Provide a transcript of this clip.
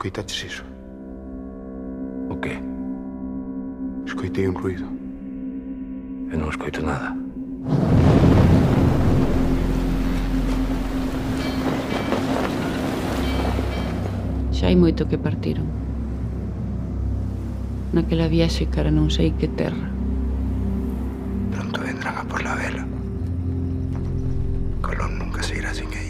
Escoitaches iso? O qué? Escoitei un ruido. Eu non escoito nada. Xa hai moito que partiron. Naquela viaxe cara non sei que terra. Pronto vendrán a por la vela. Colón nunca se irá sin ella.